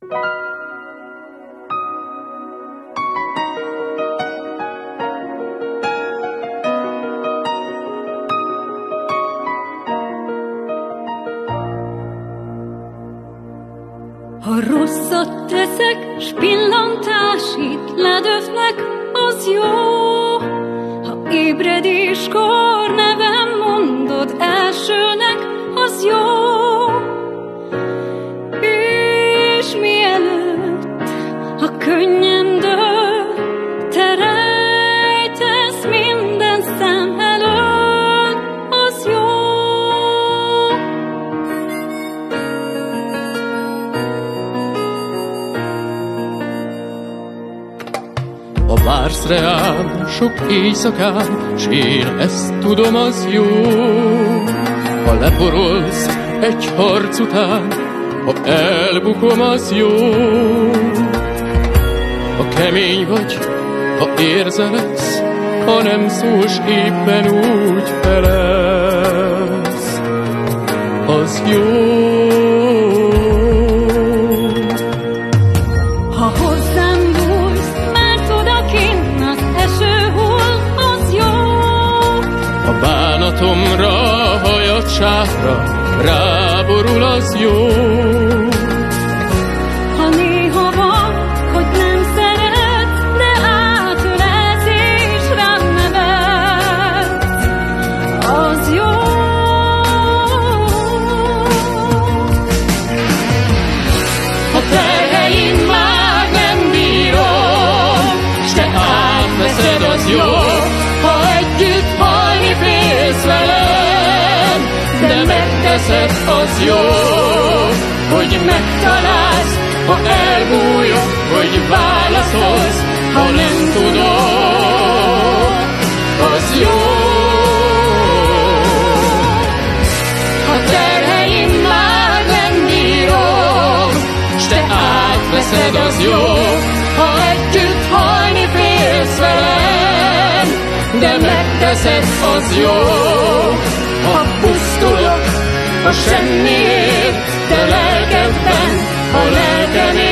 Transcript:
Ha rosszat teszek, s pillantásít ledöfnek, az jó. Ha ébredéskor nevem mondod elsőnek, az jó. És mielőtt, ha könnyen dől, te rejtesz minden szem előtt, az jó. Ha vársz reám sok éjszakán, s én ezt tudom, az jó. Ha leporolsz egy harc után, ha elbukom, az jó. Ha kemény vagy, ha érzelesz, ha nem szólsz, éppen úgy felelsz, az jó. Ha hozzám bújsz, mert odakinn az eső hull, az jó. Ha bánatomra, hajadságra ráborul, az jó. Ha néha van, hogy nem szeretsz, de átölelsz és rám nevetsz, az jó. Ha terheim már nem bírom, s te átveszed, az jó. Ha együtt halni félsz velem, de megteszed, az jó. Hogy megtalálsz, ha elbújok, hogy válaszolsz, ha nem tudod, az jó. Ha terheim már nem bírom, s te átveszed, az jó. Ha együtt halni félsz velem, de megteszed, az jó. Ha pusztulok, ha semmiért, te lelkedben, a lelkem